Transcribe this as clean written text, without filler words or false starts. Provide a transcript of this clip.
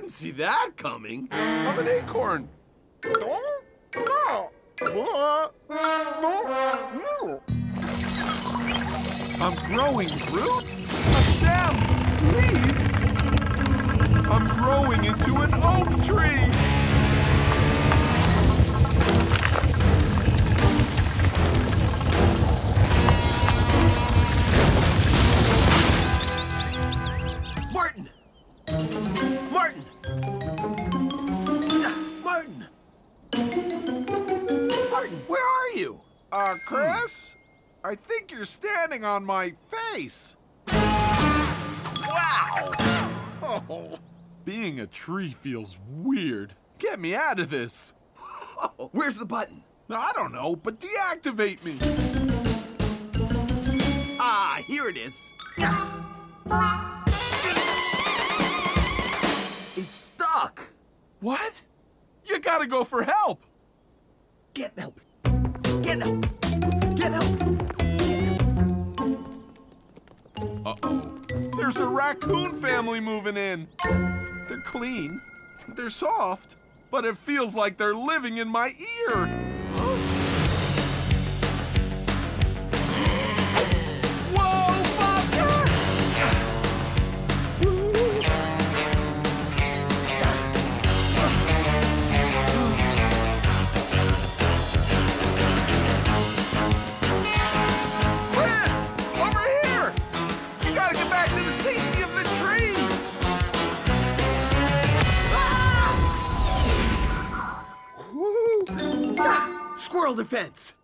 didn't see that coming. I'm an acorn. I'm growing roots, a stem, leaves. I'm growing into an oak tree. Martin! Martin! Martin! Martin, where are you? Chris? I think you're standing on my face. Wow! Oh, being a tree feels weird. Get me out of this. Oh, where's the button? I don't know, but deactivate me. Ah, here it is. It's stuck. What? You gotta go for help. Get help. Get help. Get help. Get help. Uh-oh. There's a raccoon family moving in. They're clean. They're soft. But it feels like they're living in my ear. Whoa, Bobcat! Chris! Over here! You gotta get back to the safety of the tree! Squirrel defense!